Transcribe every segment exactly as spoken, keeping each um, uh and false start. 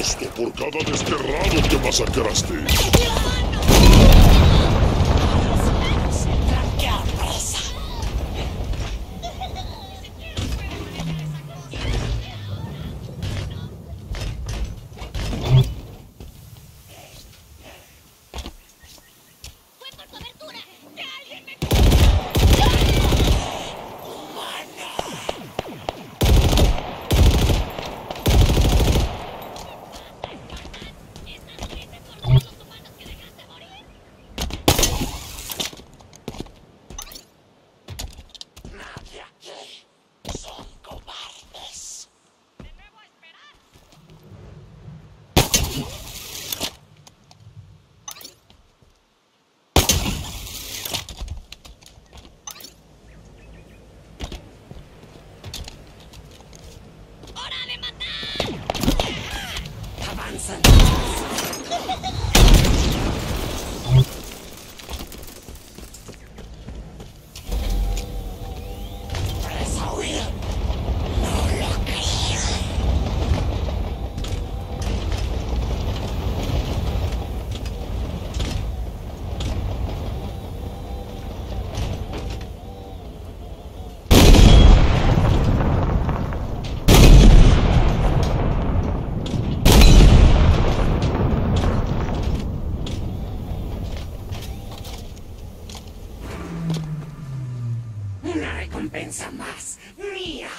justo por cada desterrado que masacraste. Recompensa más mía.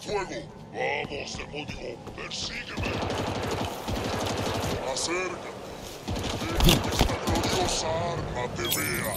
fuego! ¡Vamos, demonio! ¡Persígueme! ¡Acércate! ¡Deja que esta gloriosa arma te vea!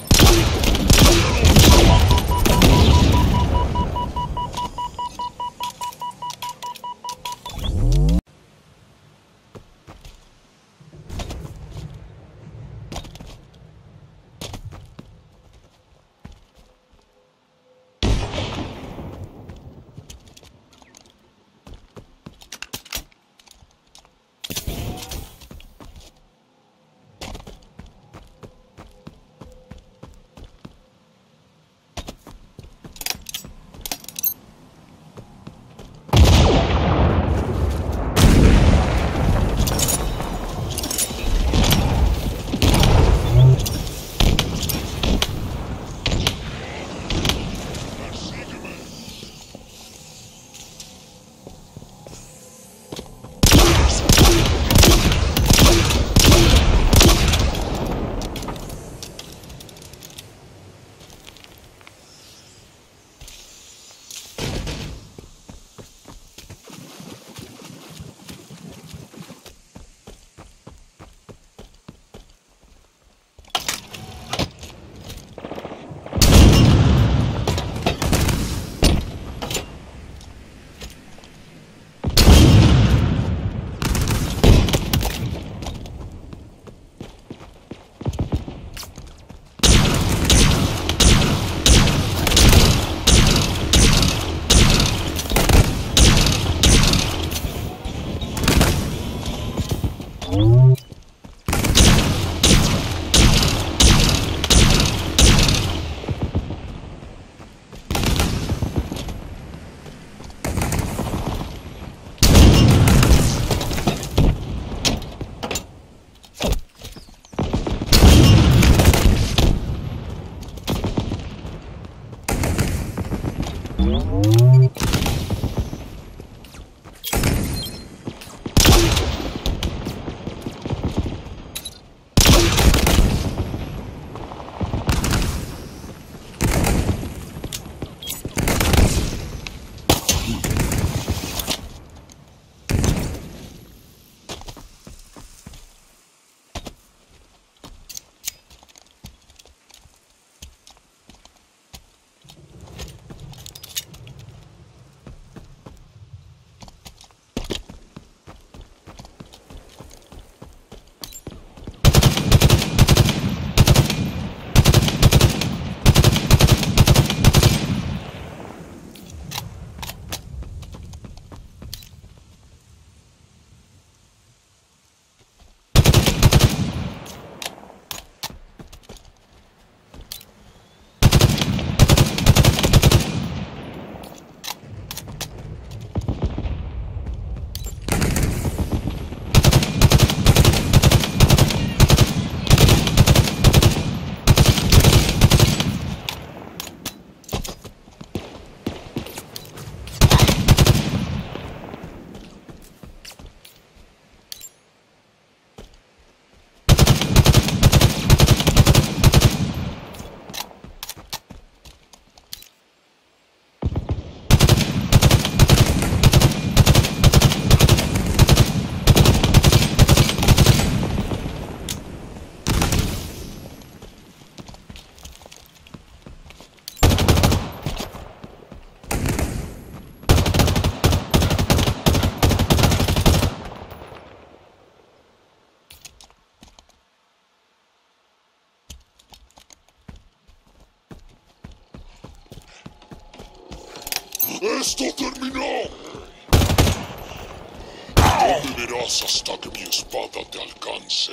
¡Esto terminó! No me verás hasta que mi espada te alcance.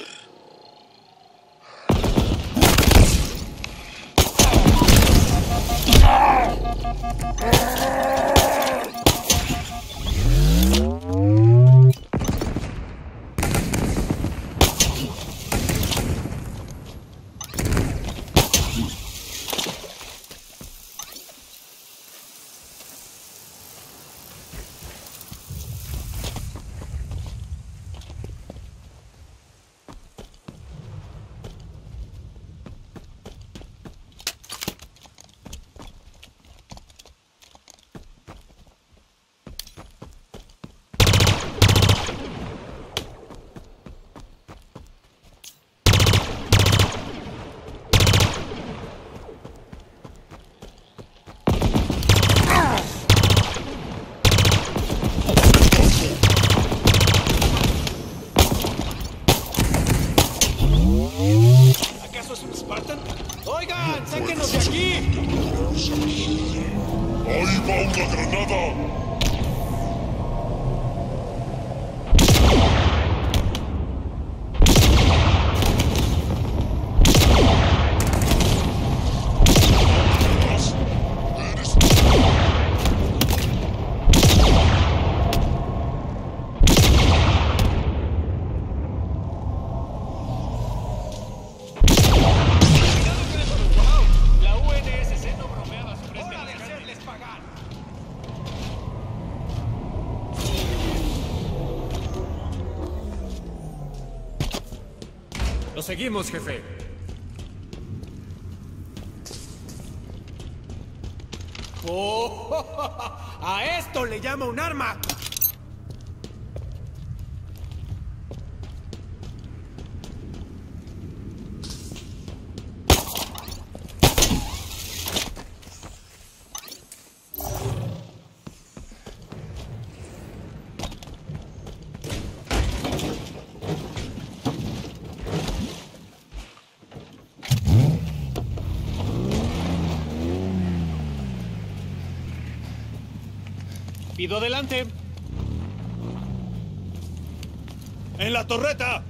¡Va una granada! Lo seguimos, jefe. ¡Oh! ¡A esto le llama un arma! Pido adelante. ¡En la torreta!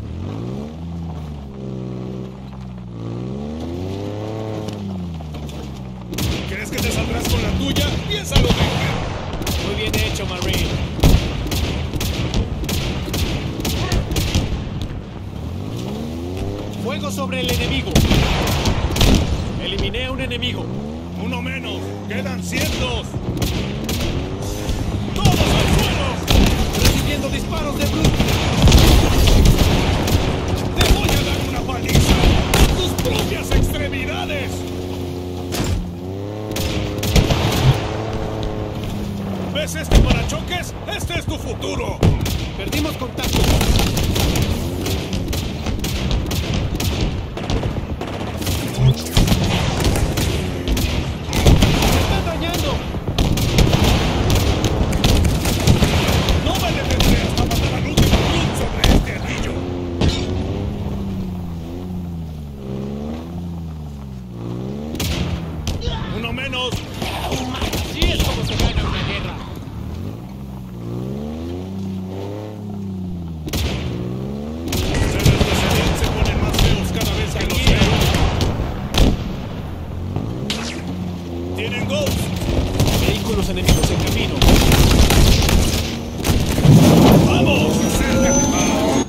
¿Crees que te saldrás con la tuya? ¡Piénsalo bien! Muy bien hecho, Marine. Fuego sobre el enemigo. Eliminé a un enemigo. Uno menos. Quedan cientos. ¡Todos al suelo! Recibiendo disparos de Brute. ¡Te voy a dar una paliza! ¡A tus propias extremidades! ¿Ves este parachoques? ¡Este es tu futuro! Perdimos contacto. ¡Me están dañando! ¡No me detendré hasta matar al último Brute sobre este anillo! ¡Uno menos! Así es como se gana una guerra. Ustedes los se ponen más feos cada vez que los veo. ¡Tienen Ghost! Vehículos enemigos en camino. ¡Vamos! ¡Acércate más!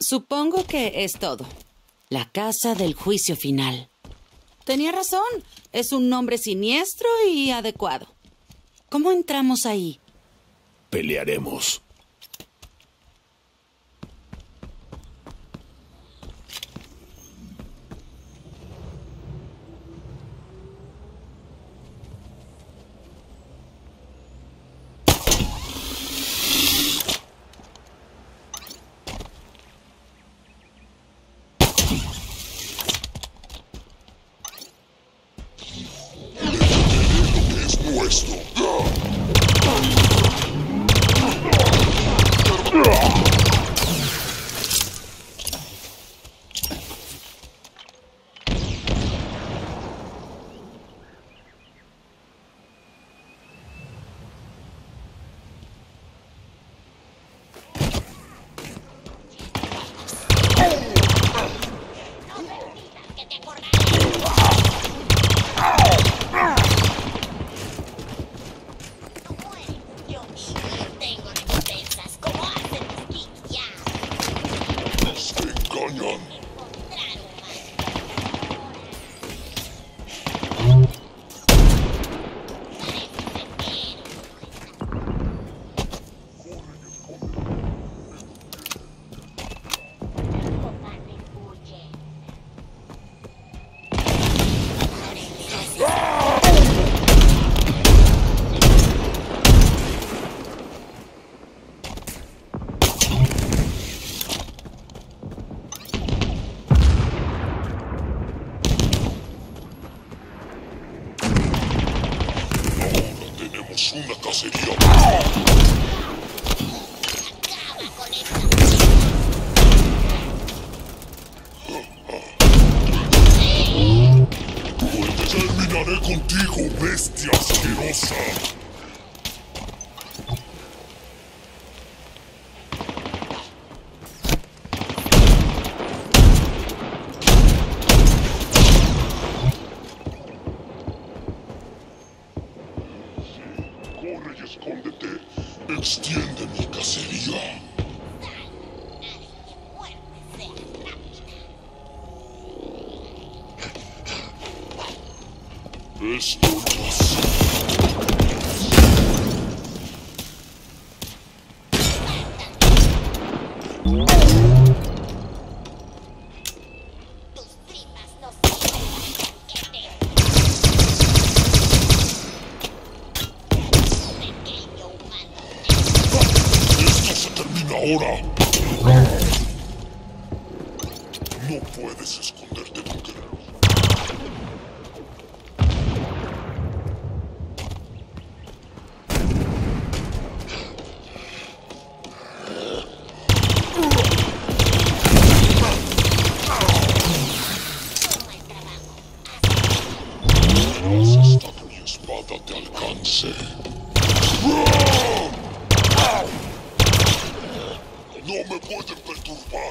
Supongo que es todo. La casa del juicio final. Tenía razón. Es un nombre siniestro y adecuado. ¿Cómo entramos ahí? Pelearemos. Es nuestro. Una cacería. Pues terminaré contigo, bestia asquerosa. Corre y escóndete. Extiende mi cacería. Esto no es... Ahora. No puedes esconderte, guerrero. Has estado mi espada te alcance. No me pueden perturbar.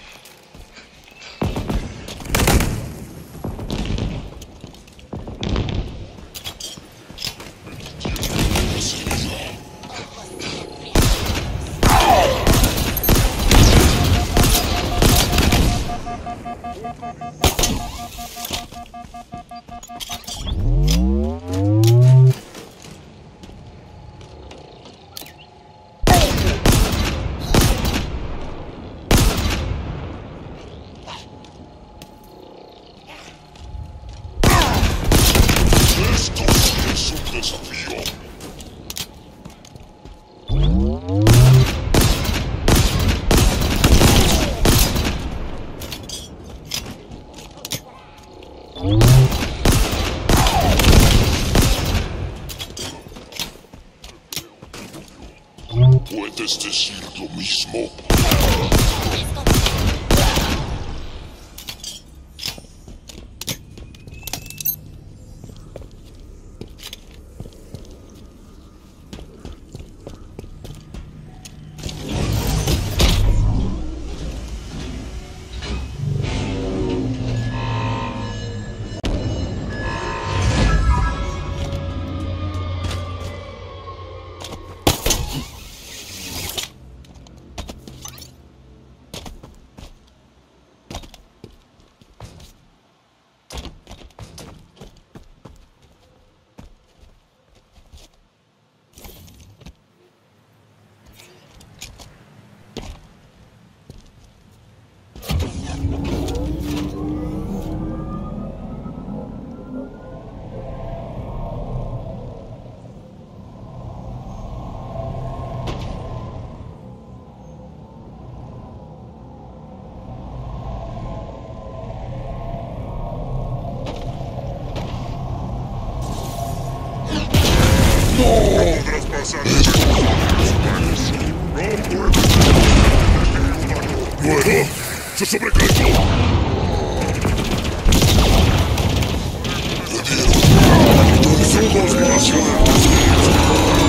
Esto sí es un desafío. Puedes decir lo mismo. Podrás pasar de personales. No puedes. ¡Luego! ¡Se sobrecalentó! Somos nacionales.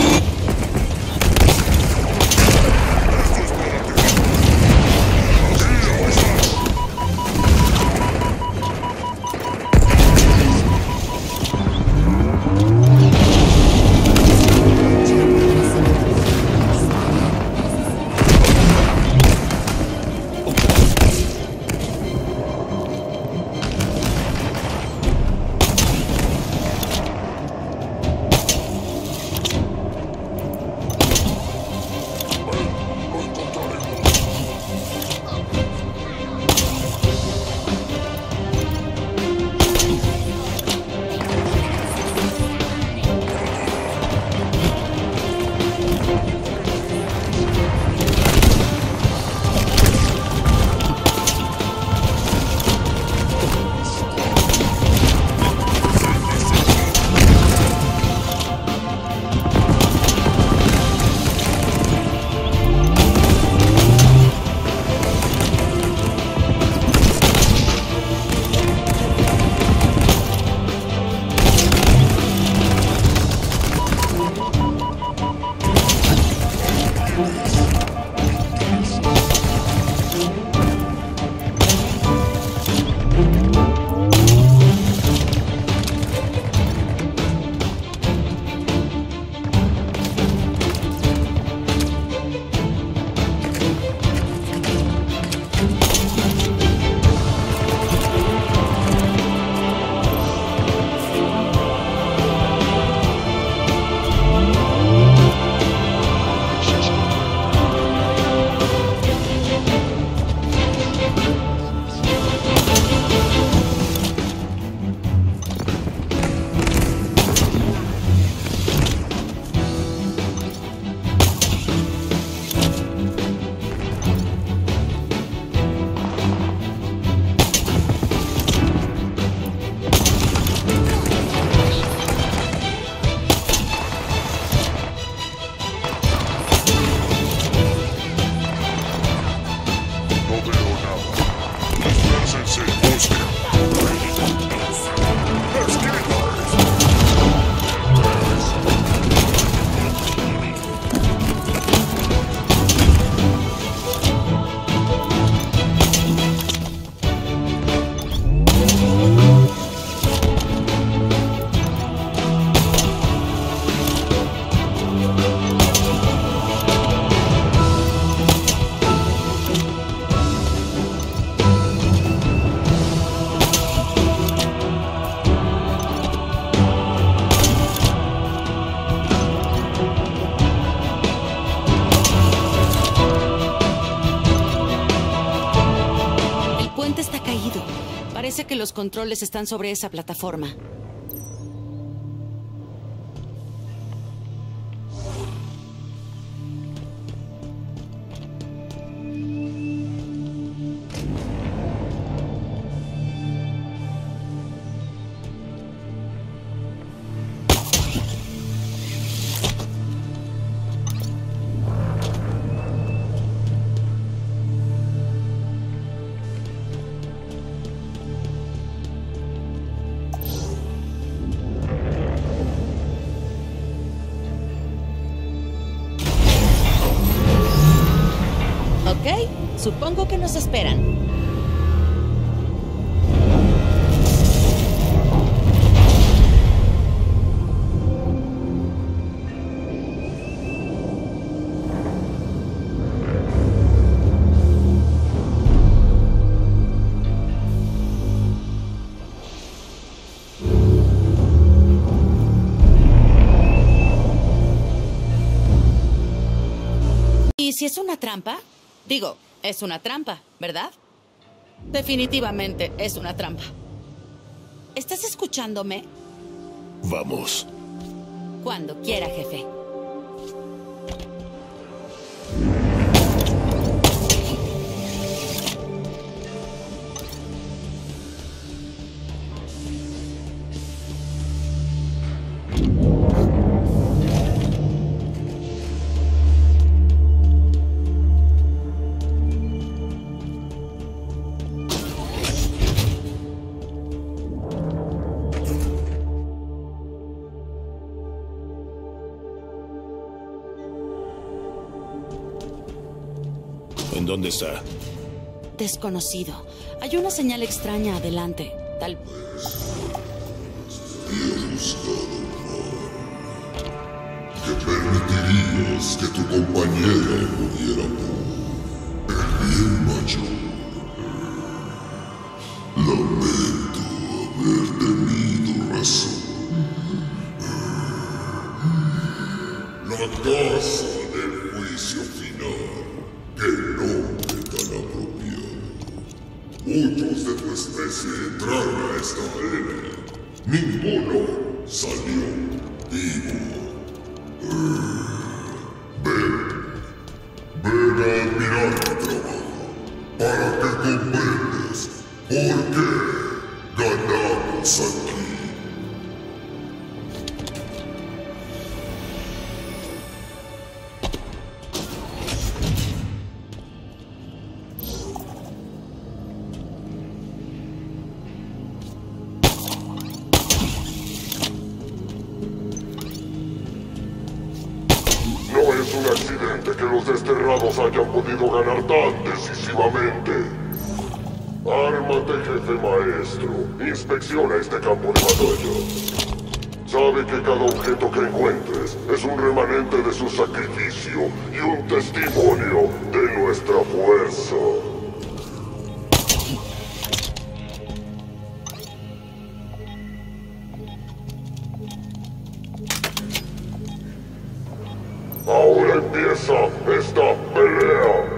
Parece que los controles están sobre esa plataforma. Ok, supongo que nos esperan. ¿Y si es una trampa? Digo, es una trampa, ¿verdad? Definitivamente es una trampa. ¿Estás escuchándome? Vamos. Cuando quiera, jefe. ¿En dónde está? Desconocido. Hay una señal extraña adelante. Tal... Que permitirías que tu compañera muriera por el bien mayor. Lamento haber tenido razón. La casa del juicio final. ¡Qué nombre tan apropiado! Muchos de tu especie entraron a esta arena. Ninguno salió vivo. Ven, ven a admirar mi trabajo, para que comprendas por qué ganamos aquí. No es un accidente que los desterrados hayan podido ganar tan decisivamente. Ármate, jefe maestro. Inspecciona este campo de batalla. Sabe que cada objeto que encuentres es un remanente de su sacrificio y un testimonio de nuestra fuerza. Ahora empieza esta pelea.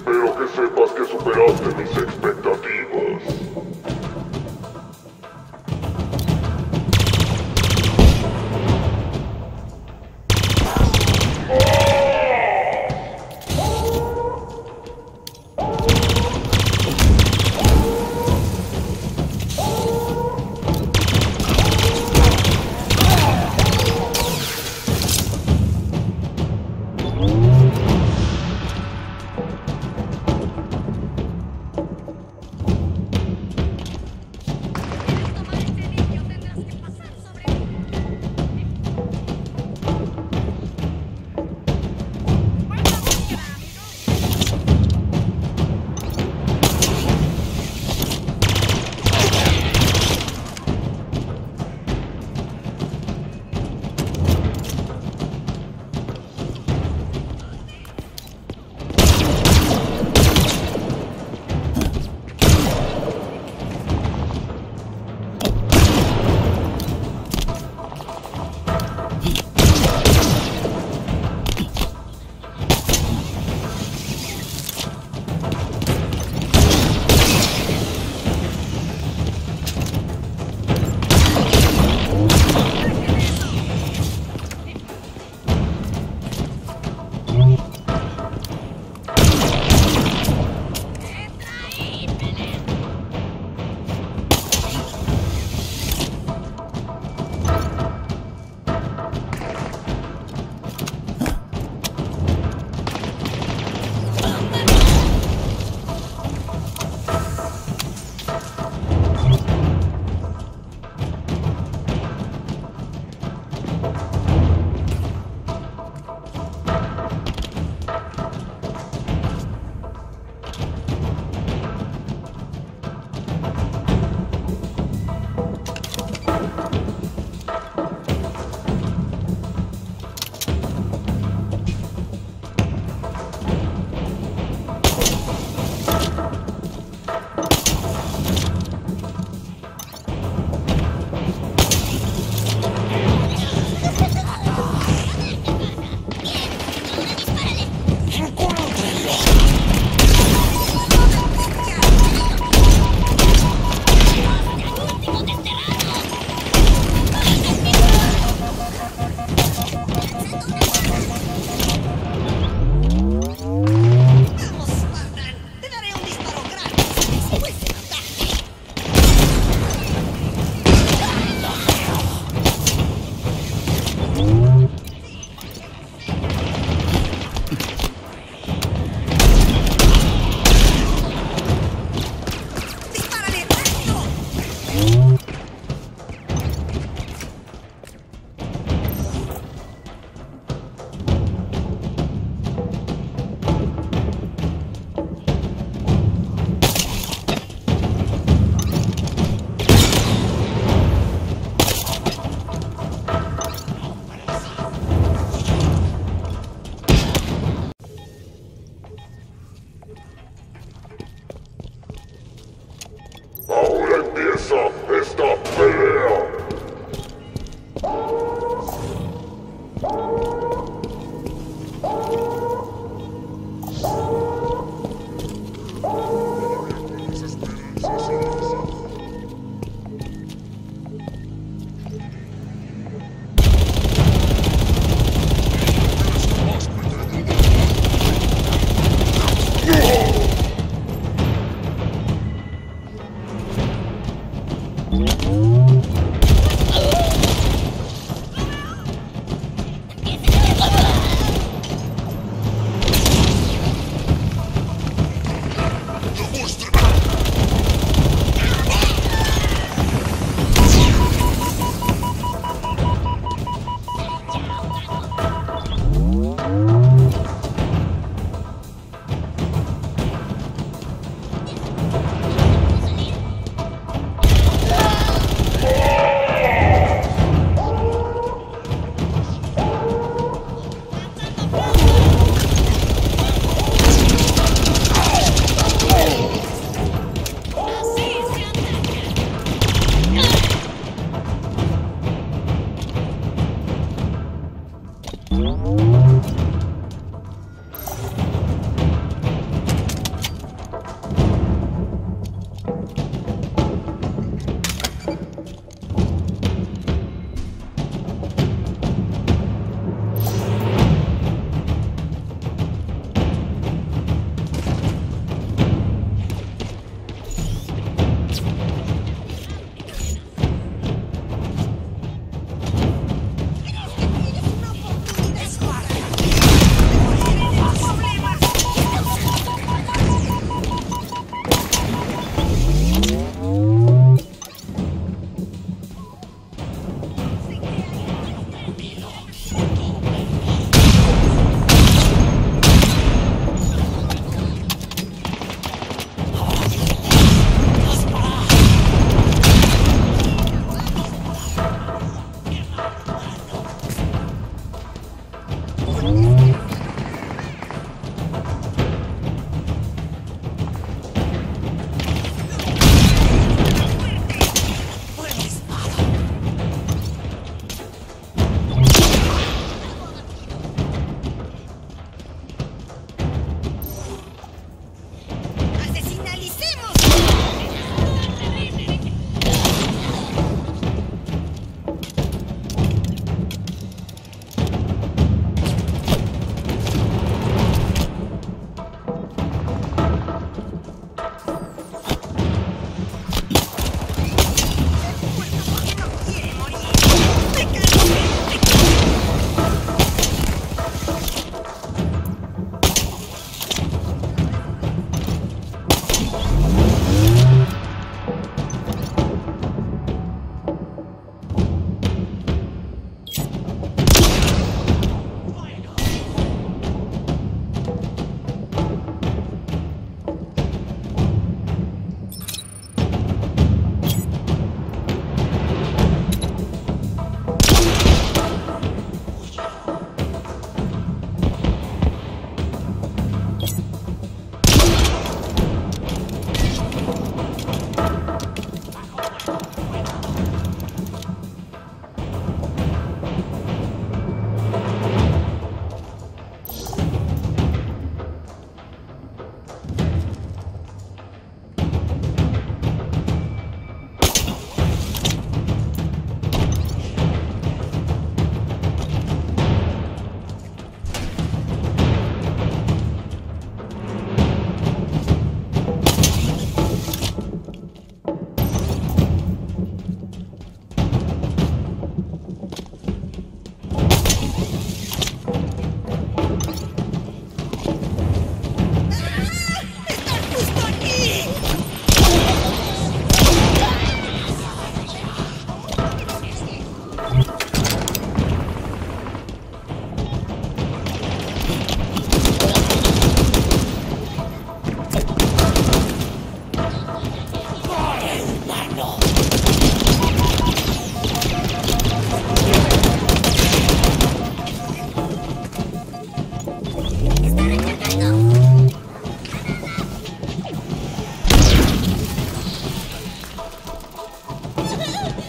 Espero que sepas que superaste mis expectativas.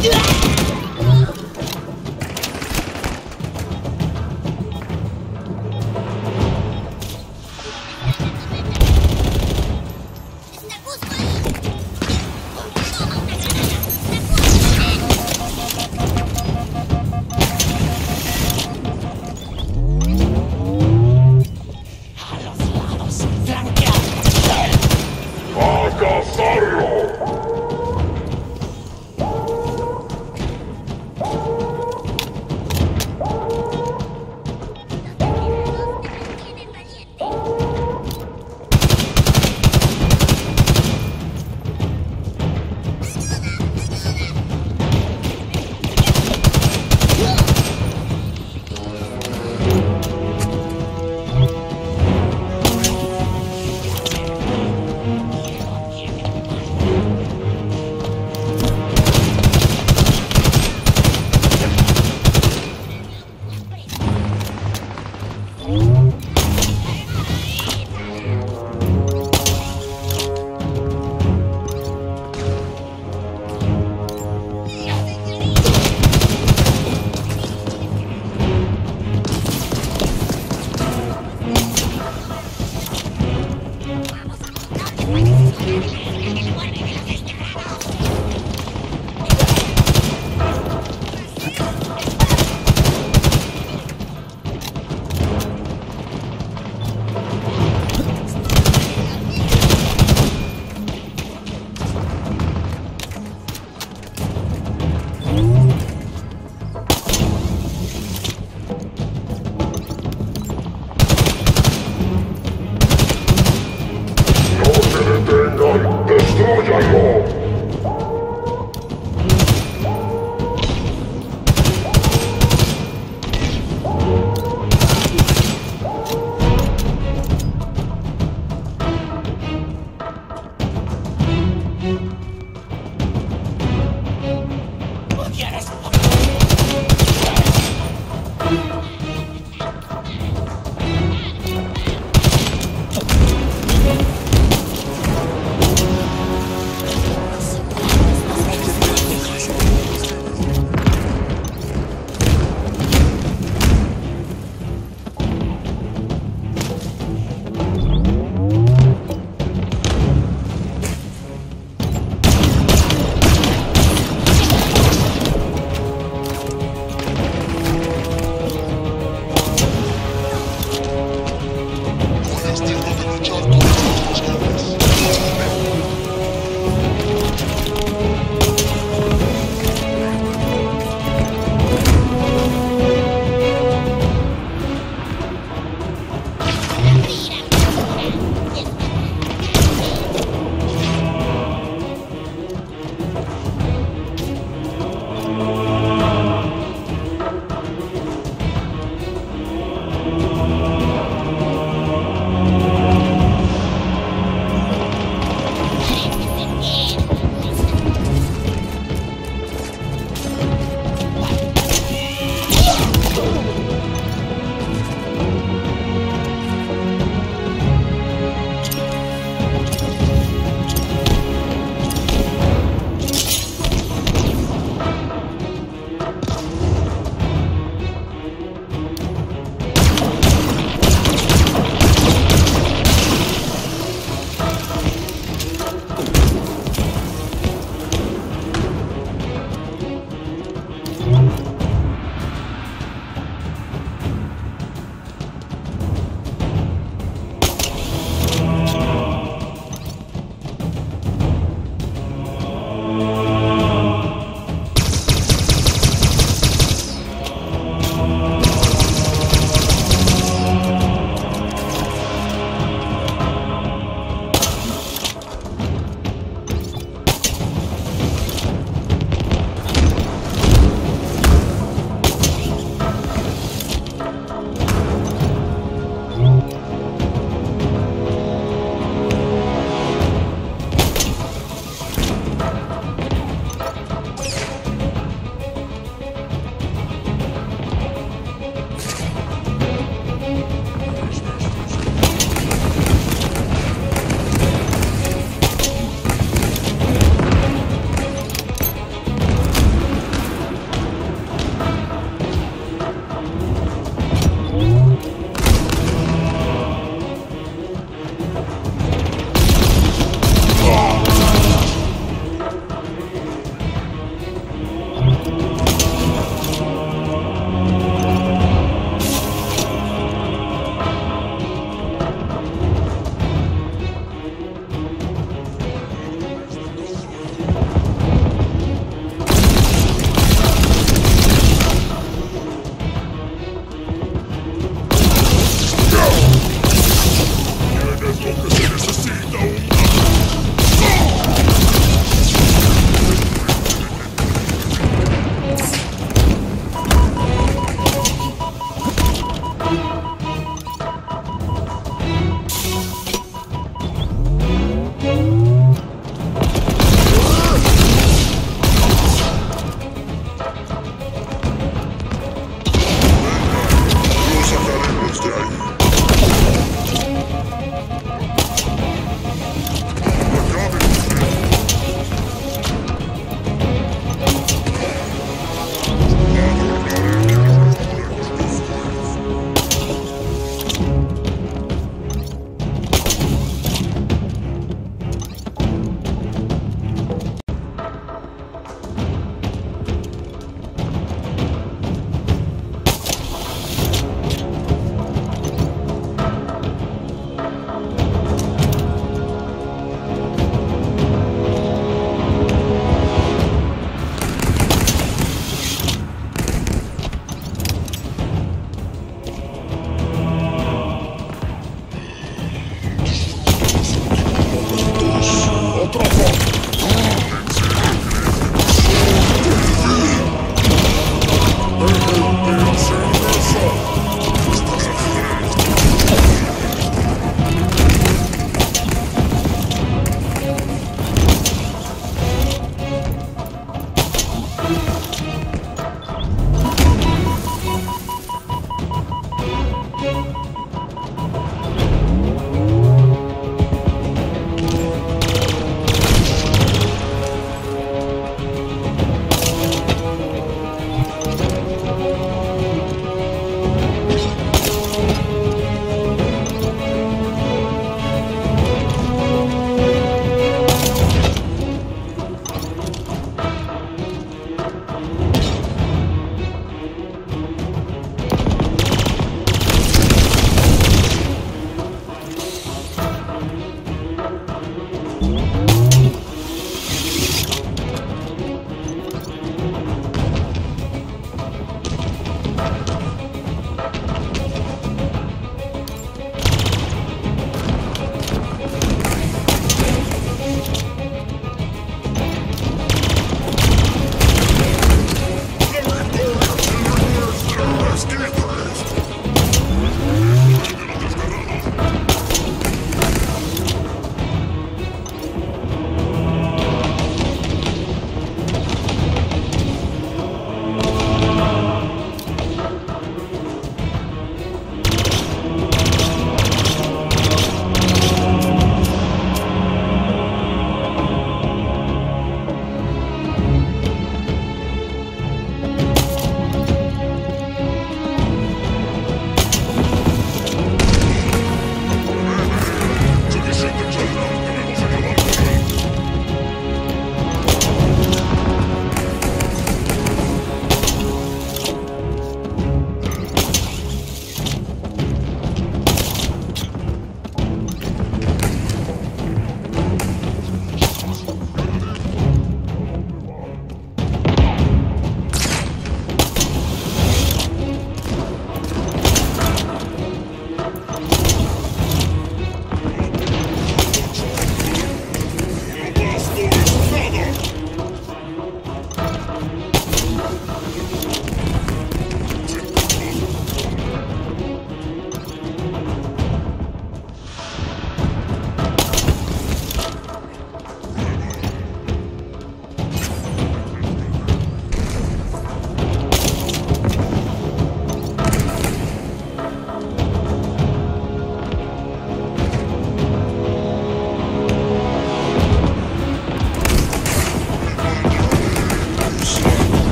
¡A cazarlo! ¡Destróyalo! No es tiempo de luchar con estos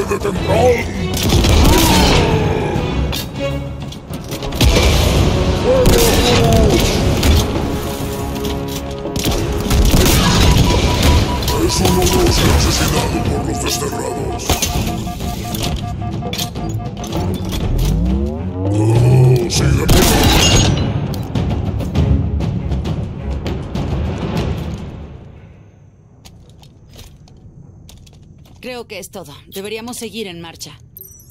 detendrán! Es uno de ser asesinado por los desterrados. Oh, sigue por ahí. Creo que es todo. Deberíamos seguir en marcha.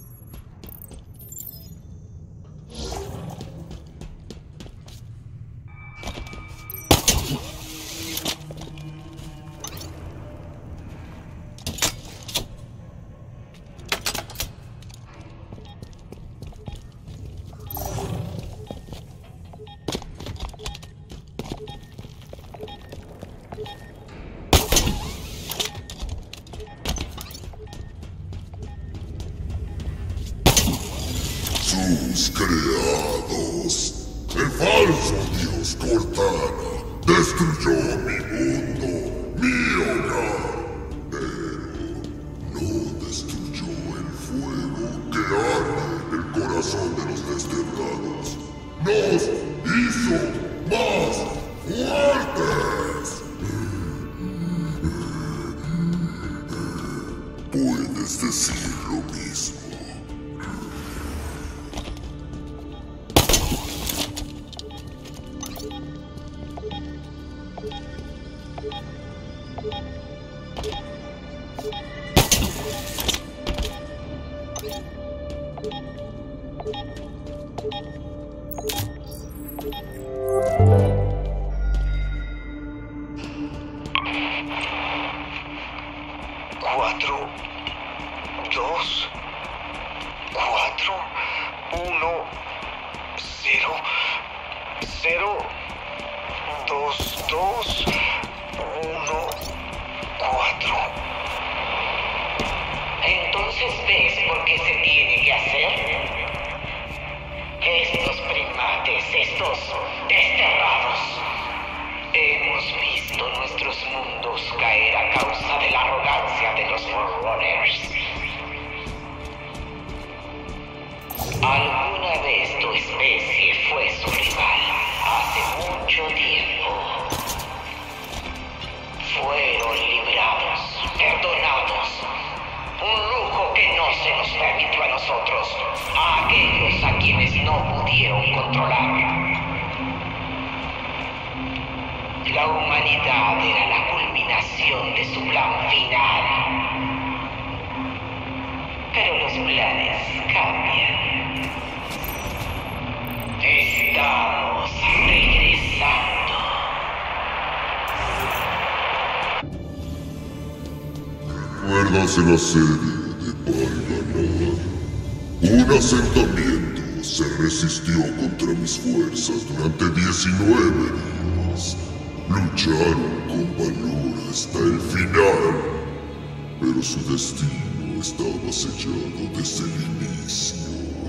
Sus creados. El falso dios Cortana destruyó mi mundo, mi hogar. Pero no destruyó el fuego que arde el corazón de los desterrados. Nos hizo más fuertes. Puedes decir lo mismo. Cuatro, dos, cuatro, uno, cero, cero, dos, dos, uno, cuatro. Entonces ves por qué se tiene que hacer. Estos primates, estos desterrados, hemos visto nuestros mundos caer a causa de la arrogancia de los Forerunners. Alguna vez tu especie fue su rival, hace mucho tiempo. Fueron librados, perdonados. Un lujo que no se nos permitió a nosotros, a aquellos a quienes no pudieron controlar. La humanidad era la culminación de su plan final. Pero los planes cambian. Estamos regresando. ¿Recuerdas la serie de Palganar? Un asentamiento se resistió contra mis fuerzas durante diecinueve días. Lucharon con valor hasta el final, pero su destino estaba sellado desde el inicio.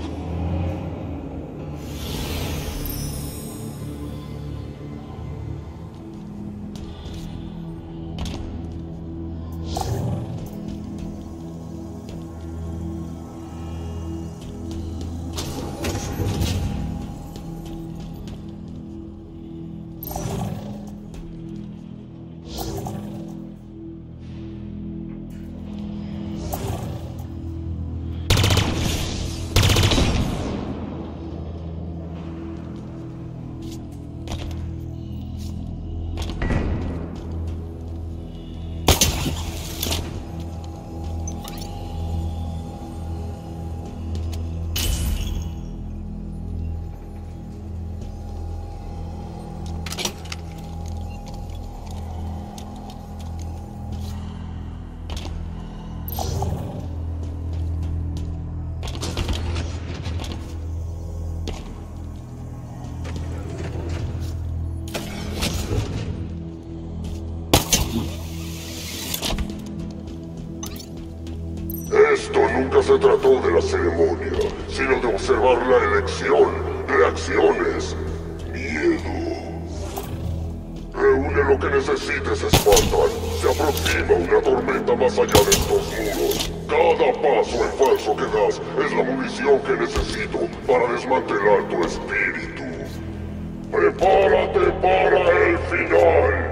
Esto nunca se trató de la ceremonia, sino de observar la elección, reacciones, miedo. Reúne lo que necesites, Spartan. Se aproxima una tormenta más allá de estos muros. Cada paso en falso que das es la munición que necesito para desmantelar tu espíritu. ¡Prepárate para el final!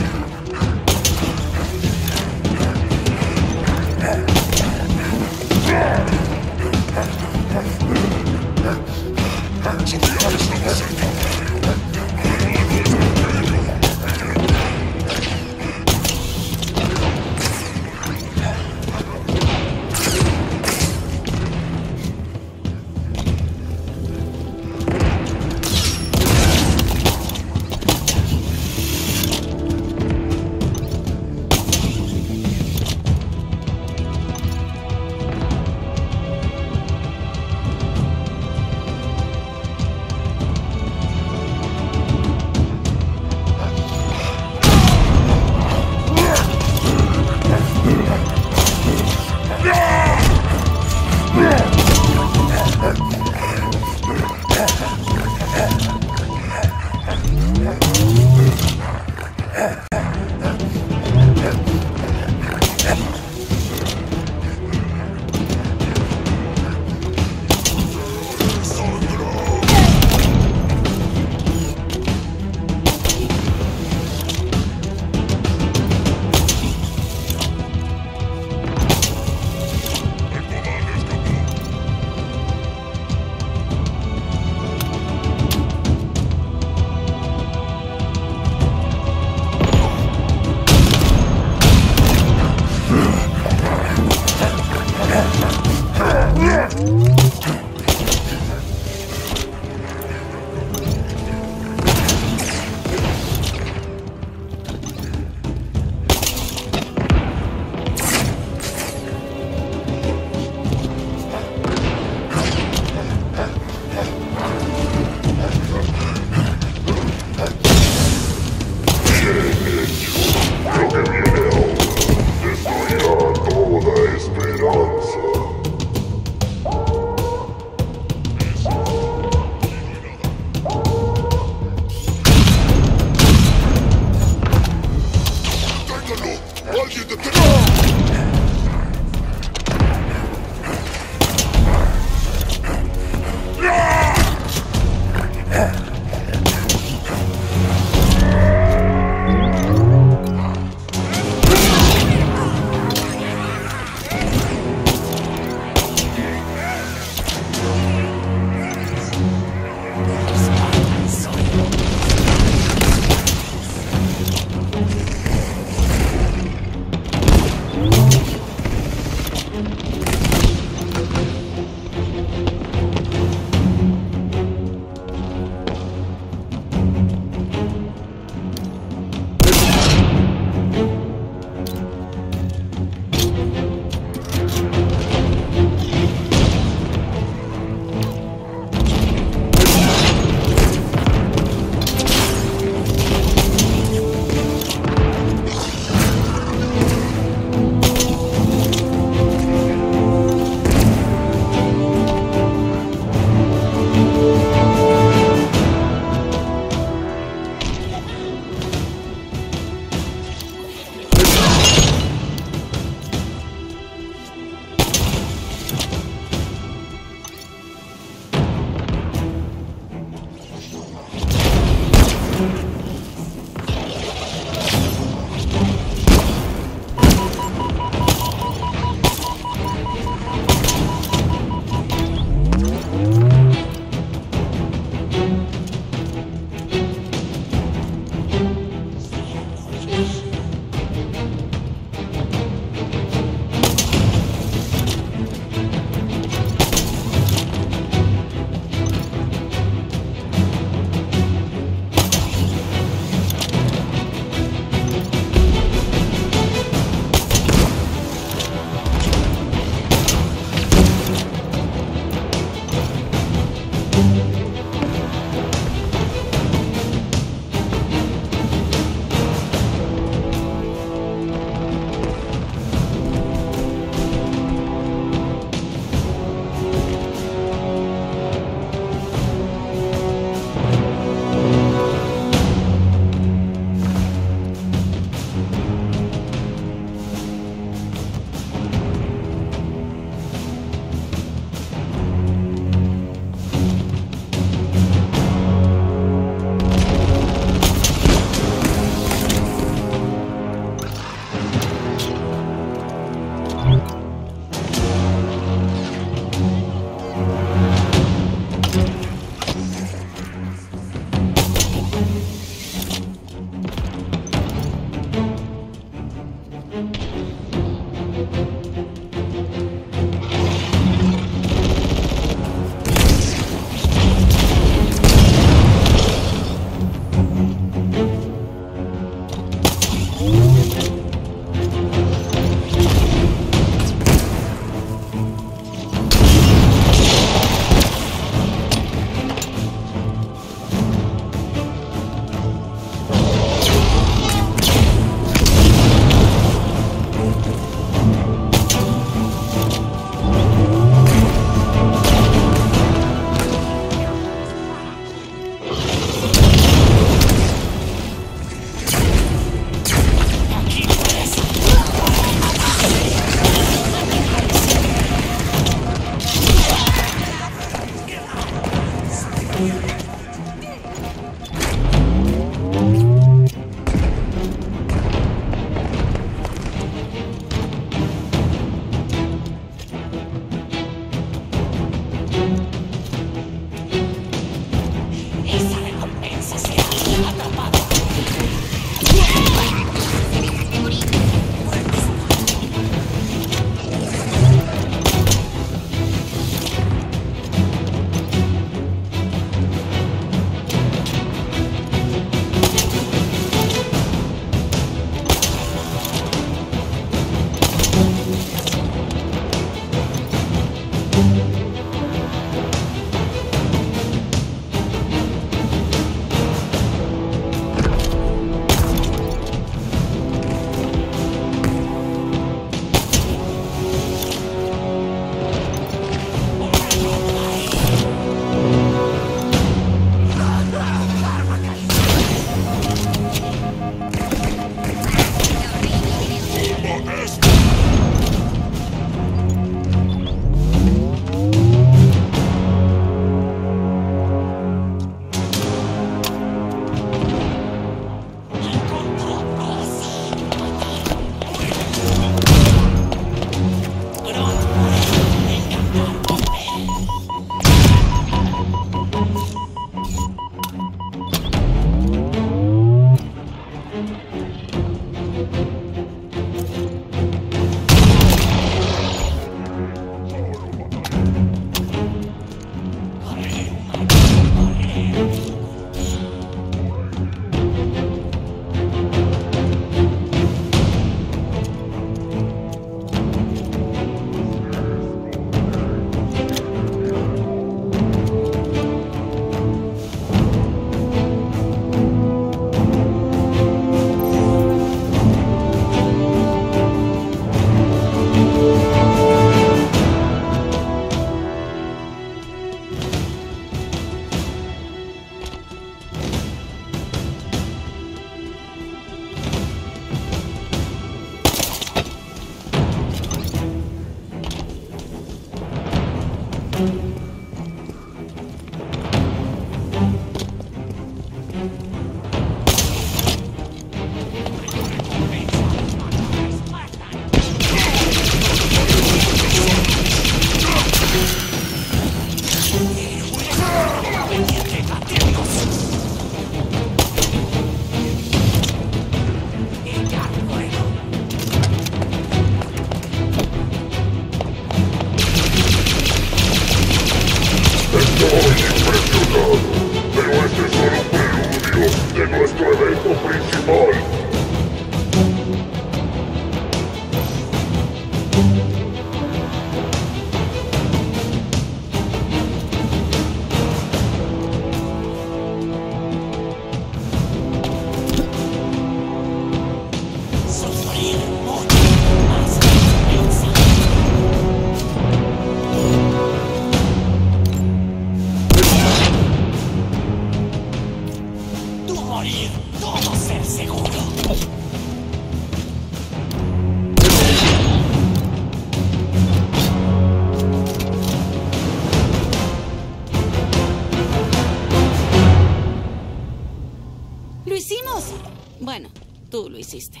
Bueno, tú lo hiciste.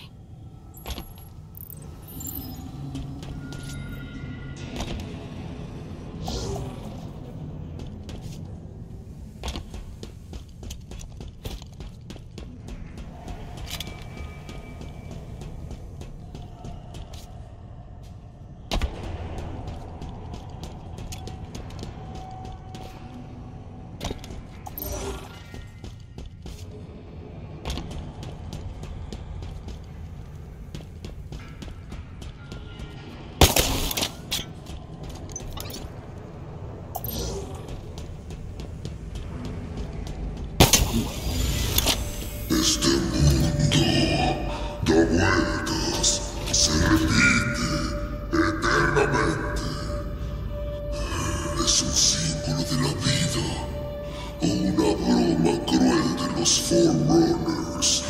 Este mundo da vueltas, se repite eternamente. Es un símbolo de la vida o una broma cruel de los Forerunners.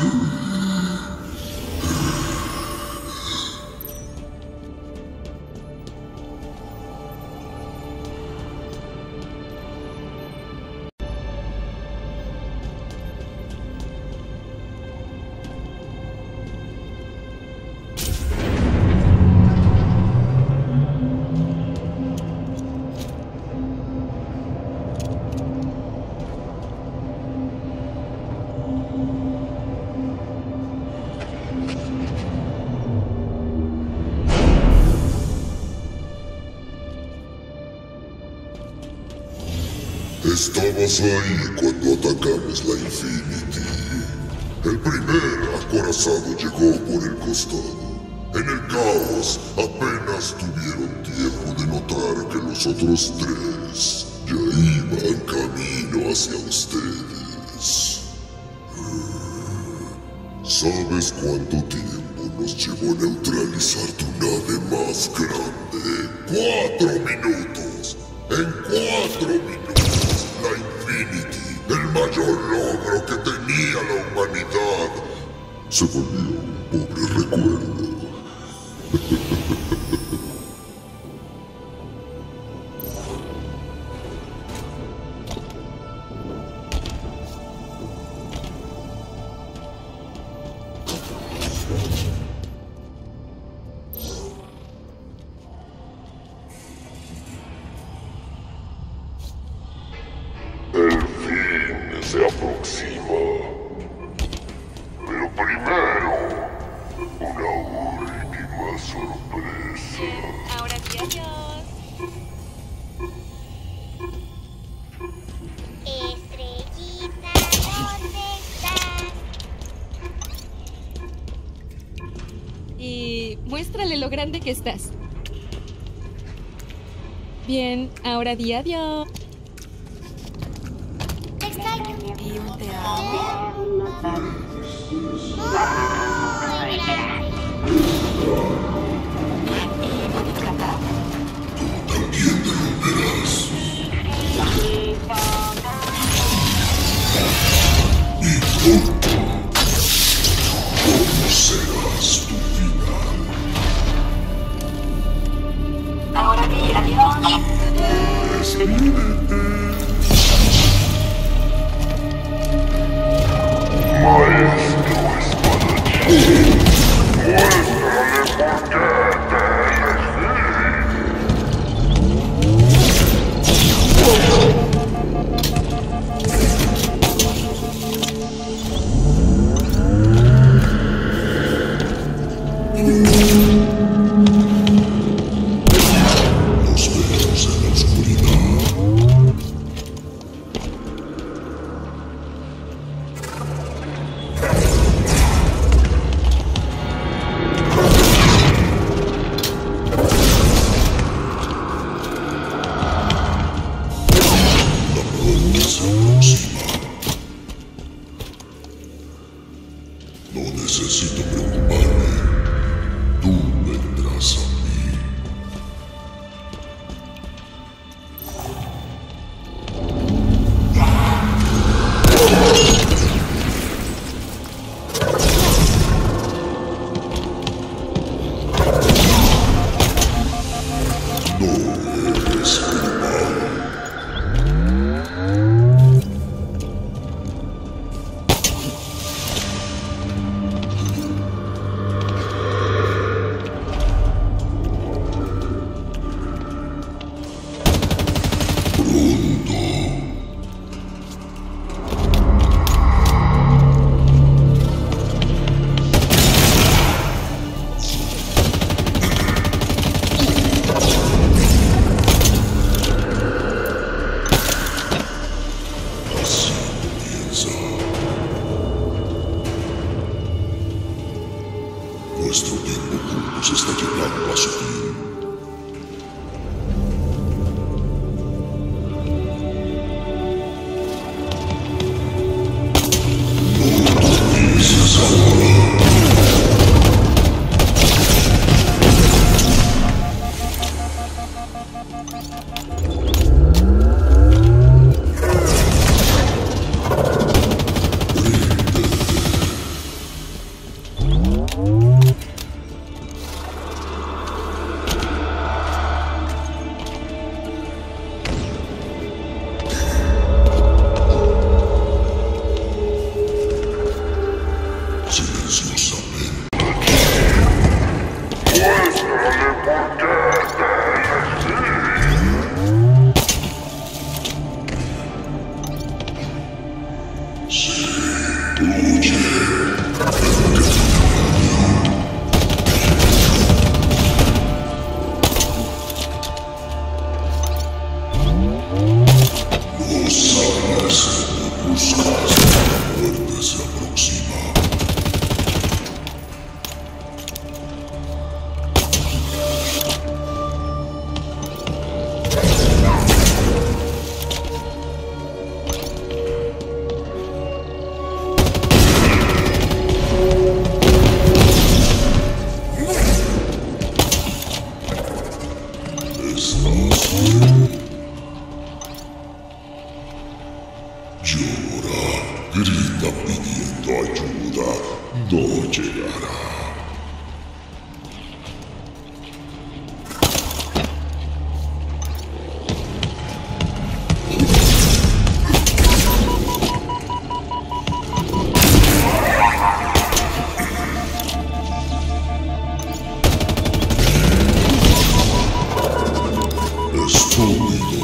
Estabas ahí cuando atacamos la Infinity. El primer acorazado llegó por el costado. En el caos apenas tuvieron tiempo de notar que los otros tres ya iban camino hacia ustedes. ¿Sabes cuánto tiempo nos llevó neutralizar tu nave más grande? ¡Cuatro minutos! En cuatro minutos, la Infinity, el mayor logro que tenía la humanidad, se volvió un pobre recuerdo. El fin se aproxima. Pero primero, una última sorpresa. Ahora sí, adiós. Estrellita, ¿dónde estás? Y muéstrale lo grande que estás. Bien, ahora di adiós. Te extraño. Y un te amo. Muy grande. ¿Cómo serás tu final? Ahora di adiós. Despídete. Maestro espadachín, muéstrale por qué te Nos vemos en la oscuridad. No necesito preocuparme. Tú vendrás a mí. No eres culpable. Así comienza. Nuestro tiempo juntos está llegando a su fin. Silenciosamente. Muéstrale por qué te elegí. Sí, huye. No sabes cómo buscas. La muerte se aproxima. ¿Estás bien? Llora, grita pidiendo ayuda, no llegará. Estúpido.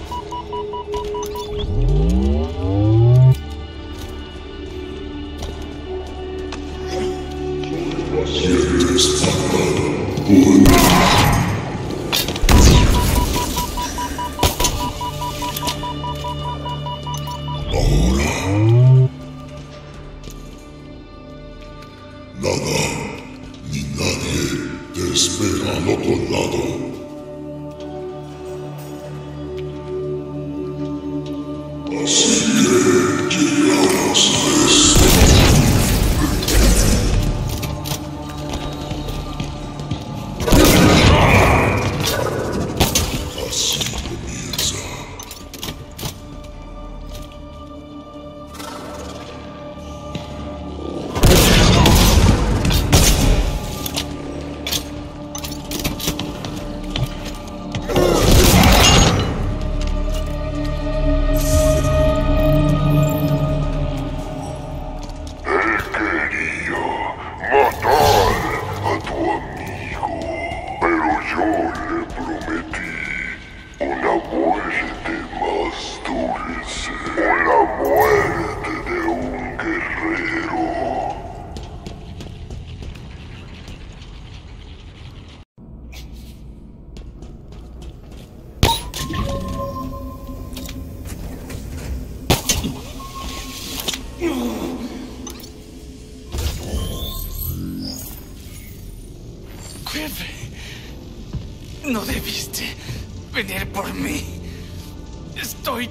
Sientes fatal. Bueno. Ahora. Nada ni nadie te espera al otro lado. Una muerte más dulce. La muerte de un guerrero. Jefe, no debiste venir por mí. Estoy...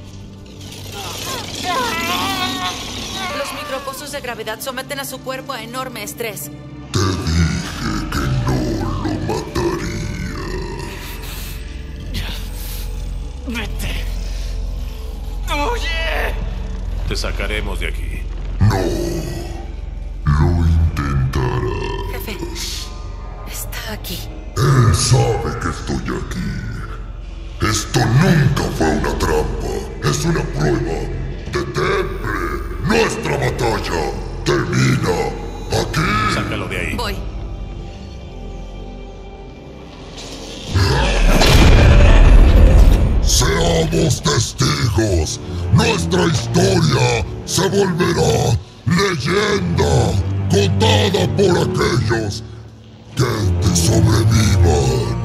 Los micropozos de gravedad someten a su cuerpo a enorme estrés. Te dije que no lo mataría. Vete. ¡Huye! Te sacaremos de aquí. No. Lo intentará. Jefe, está aquí. Él sabe que estoy aquí. Esto nunca fue una trampa. Es una prueba de Temple. Nuestra batalla termina aquí. Sácalo de ahí. Voy. Seamos testigos. Nuestra historia se volverá leyenda contada por aquellos que te sobrevivan.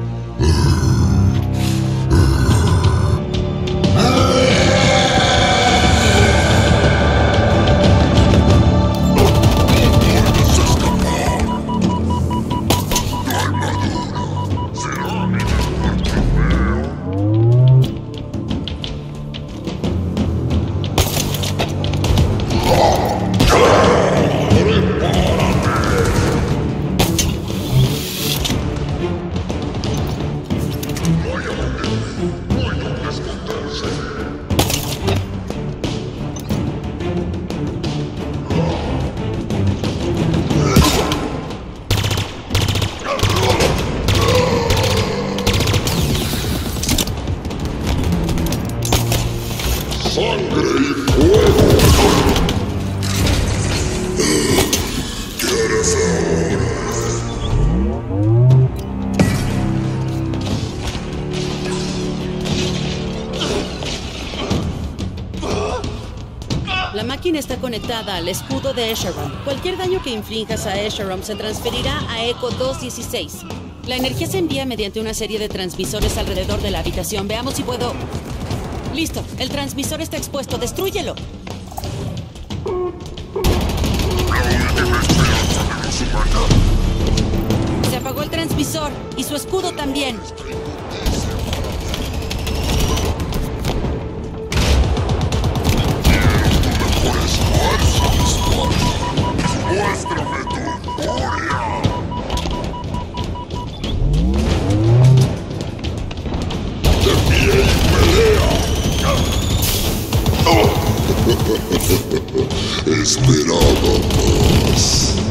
¡Sangre y fuego! ¿Quieres ahora? La máquina está conectada al escudo de Escharum. Cualquier daño que inflinjas a Escharum se transferirá a Echo doscientos dieciséis. La energía se envía mediante una serie de transmisores alrededor de la habitación. Veamos si puedo... Listo, el transmisor está expuesto. ¡Destrúyelo! Se apagó el transmisor y su escudo también. ¡Muéstrame tu furia! ¡De pie y pelea! Esperaba más.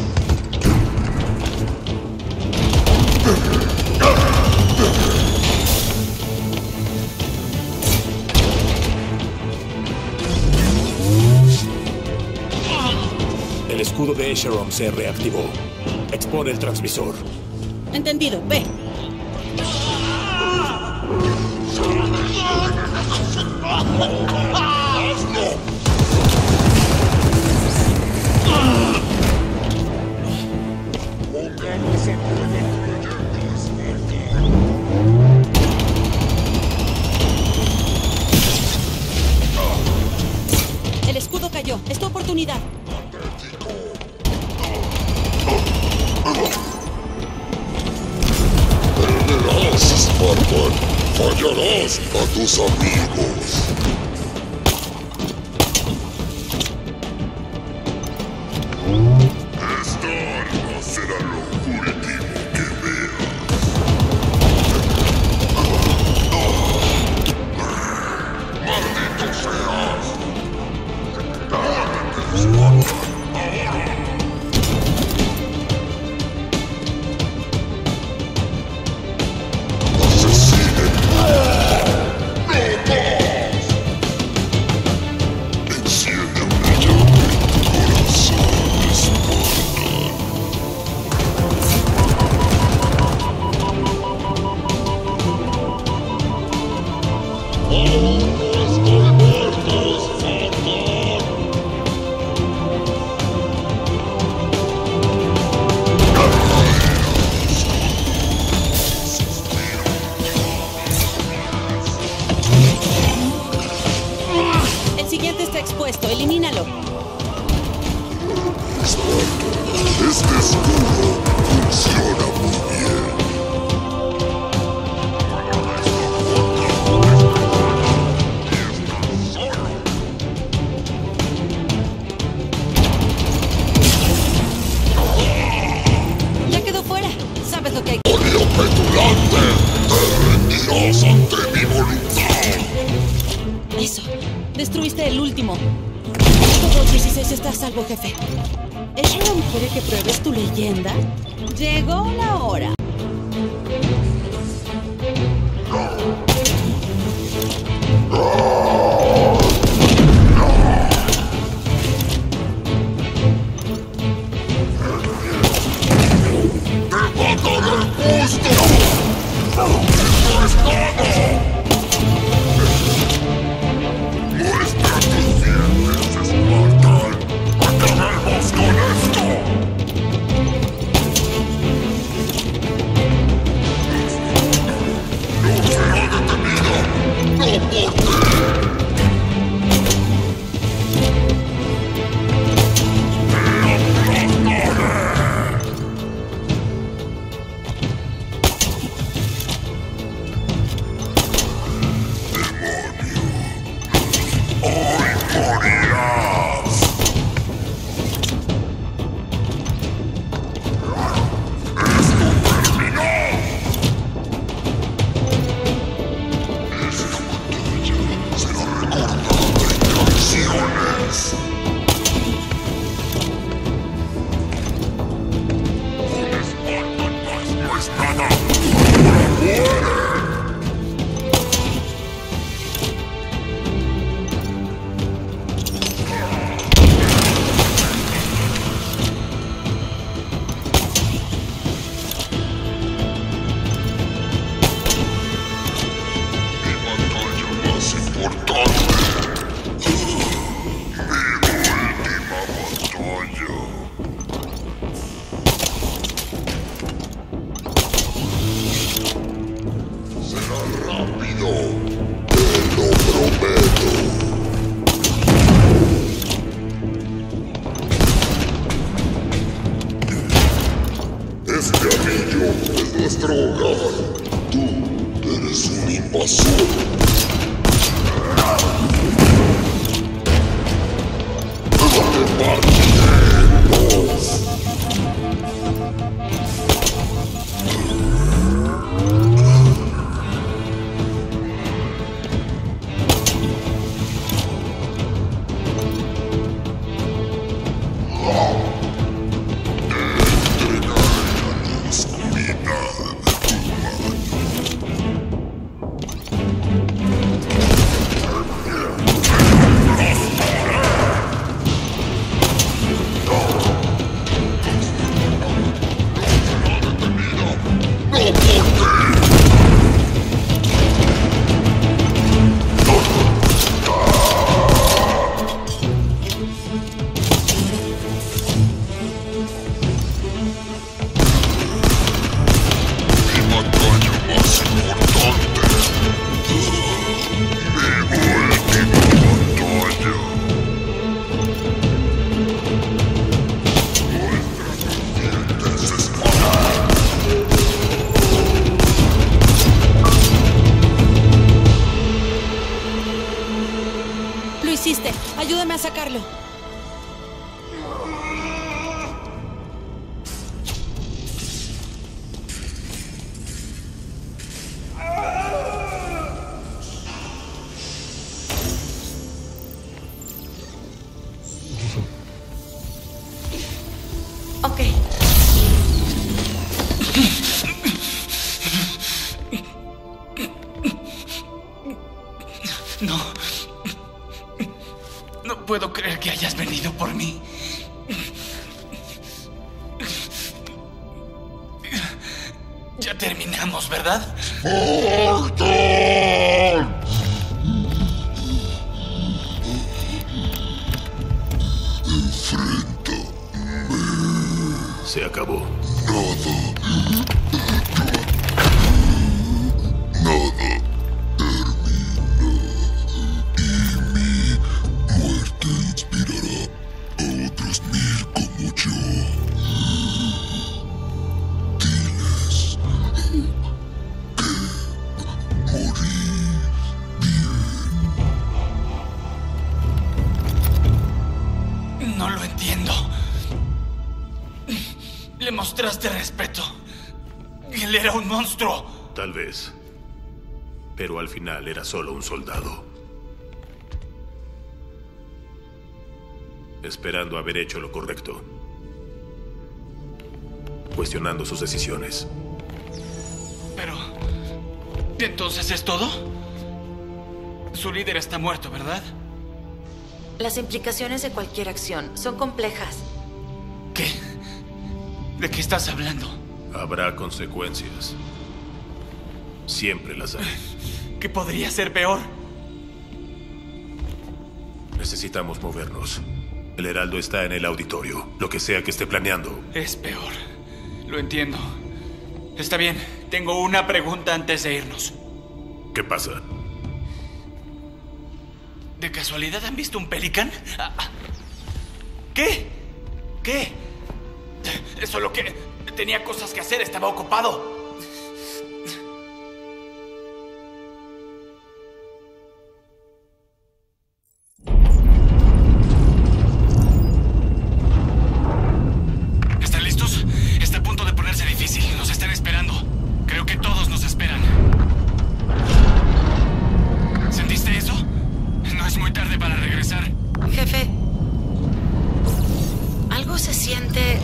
El escudo de Escharum se reactivó. Expone el transmisor. Entendido, ve. Pongamos a prueba leyendas, El escudo cayó. Es tu oportunidad. Perderás, Spartan. Fallarás a tus amigos. Esta arma será lo último que veas. ¡Maldito seas! ¡Muévete, Spartan! ¡Ahora! ¡Asesinen! ¡No más! El siguiente está expuesto. Elimínalo. Este escudo funciona muy bien. Ya quedó fuera. ¿Sabes lo que hay que ¡Olio petulante! ¡Te rendirás ante mi voluntad! Eso. Destruiste el último. Eco dos dieciséis está a salvo, jefe. ¿Esharon quiere que pruebes tu leyenda? Llegó la hora. ¡Muestra tus dientes, Spartan! ¡Acabemos con esto! ¡No será detenida! ¡No por ti! nuestro hogar. Tú eres un invasor. ¡Te partiré en dos! Ayúdame a sacarlo. Ok. No. No puedo creer que hayas venido por mí. Ya terminamos, ¿verdad? ¡Spartan! acabó. Nada. Nada termina. Y mi muerte inspirará a otros mil como yo. Diles que morí bien. No lo entiendo. Le mostraste respeto. Él era un monstruo. Tal vez. Pero al final era solo un soldado. Esperando haber hecho lo correcto. Cuestionando sus decisiones. Pero... ¿entonces es todo? Su líder está muerto, ¿verdad? Las implicaciones de cualquier acción son complejas. ¿Qué? ¿De qué estás hablando? Habrá consecuencias. Siempre las hay. ¿Qué podría ser peor? Necesitamos movernos. El Heraldo está en el auditorio. Lo que sea que esté planeando. Es peor. Lo entiendo. Está bien. Tengo una pregunta antes de irnos. ¿Qué pasa? ¿De casualidad han visto un pelicán? ¿Qué? ¿Qué? Solo que tenía cosas que hacer. Estaba ocupado. ¿Están listos? Está a punto de ponerse difícil. Nos están esperando. Creo que todos nos esperan. ¿Sentiste eso? No es muy tarde para regresar. Jefe, algo se siente...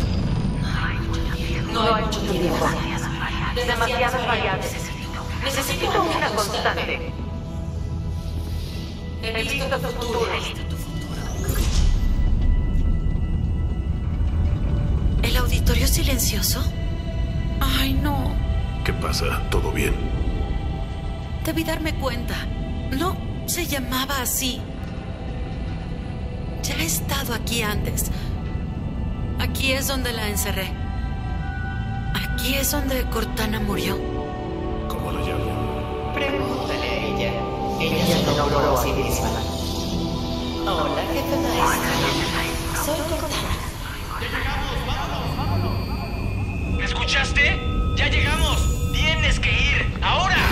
No hay mucho tiempo. Demasiadas variables. Necesito una constante. He visto tu futuro. ¿El auditorio silencioso? Ay, no. ¿Qué pasa? ¿Todo bien? Debí darme cuenta. No se llamaba así. Ya he estado aquí antes. Aquí es donde la encerré. Aquí es donde Cortana murió. ¿Cómo la llamo? Pregúntale a ella. Ella se nombró a sí misma. Hola, jefe maestro. Soy Cortana. ¿Me escuchaste? ¡Ya llegamos! ¡Tienes que ir! ¡Ahora!